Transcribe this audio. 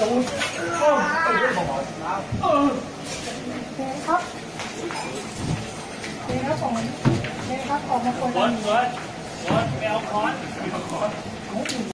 ครับของครับออกมาคนละวนไปเอาค้อน